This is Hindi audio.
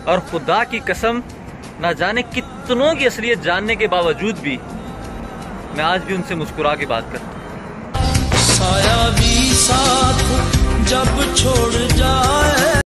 और खुदा की कसम, ना जाने कितनों की असलियत जानने के बावजूद भी मैं आज भी उनसे मुस्कुरा के बात करता हूँ। साया भी साथ जब छोड़